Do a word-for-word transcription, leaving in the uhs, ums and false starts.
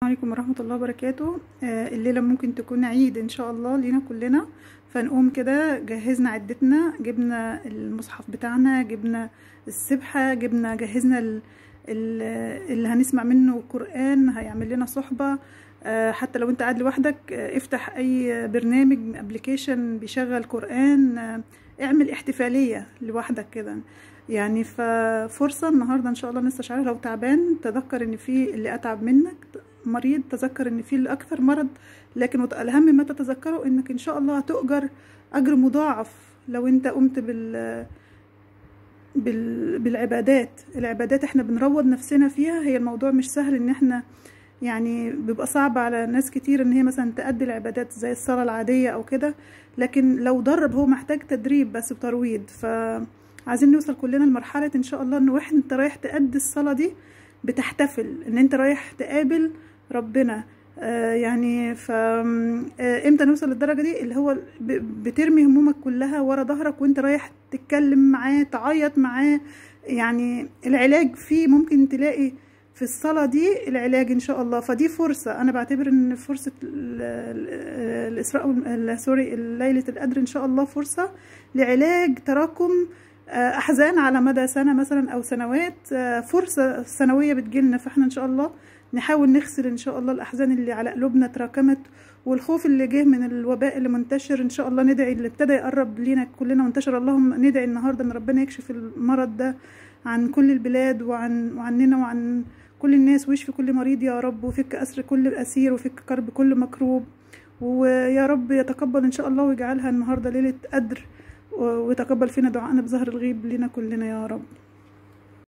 عليكم ورحمة الله وبركاته. آه، الليلة ممكن تكون عيد إن شاء الله لينا كلنا، فنقوم كده جهزنا عدتنا، جبنا المصحف بتاعنا، جبنا السبحة، جبنا جهزنا ال- ال- اللي هنسمع منه القرآن، هيعمل لنا صحبة. آه، حتى لو انت قاعد لوحدك، آه، افتح اي برنامج ابلكيشن بيشغل قرآن، آه، اعمل احتفالية لوحدك كده يعني. ففرصة النهاردة ان شاء الله نستشعرها. لو تعبان تذكر ان في اللي اتعب منك، مريض تذكر ان في اللي اكثر مرض، لكن الاهم ما تتذكره انك ان شاء الله هتؤجر اجر مضاعف لو انت قمت بال بال... بالعبادات. العبادات احنا بنروض نفسنا فيها، هي الموضوع مش سهل، ان احنا يعني بيبقى صعب على ناس كتير ان هي مثلا تأدي العبادات زي الصلاة العادية او كده، لكن لو درب هو محتاج تدريب بس بترويض. فعايزين نوصل كلنا لمرحلة ان شاء الله ان واحد انت رايح تأدي الصلاة دي بتحتفل ان انت رايح تقابل ربنا. آه يعني ف آه امتى نوصل للدرجة دي؟ اللي هو بترمي همومك كلها ورا ظهرك وانت رايح تتكلم معاه، تعيط معاه. يعني العلاج فيه ممكن تلاقي في الصلاة دي العلاج ان شاء الله. فدي فرصة، انا بعتبر ان فرصة الاسراء سوري ليلة القدر ان شاء الله فرصة لعلاج تراكم احزان على مدى سنة مثلا او سنوات، فرصة سنوية بتجيلنا. فاحنا ان شاء الله نحاول نغسل ان شاء الله الاحزان اللي على قلوبنا تراكمت، والخوف اللي جه من الوباء اللي منتشر. ان شاء الله ندعي اللي ابتدى يقرب لينا كلنا وانتشر، اللهم ندعي النهارده ان ربنا يكشف المرض ده عن كل البلاد وعن وعننا وعن كل الناس، ويشفي كل مريض يا رب، وفك أسر كل أسير، وفك كرب كل مكروب. ويا رب يتقبل إن شاء الله ويجعلها النهاردة ليلة قدر، ويتقبل فينا دعائنا بظهر الغيب لنا كلنا يا رب.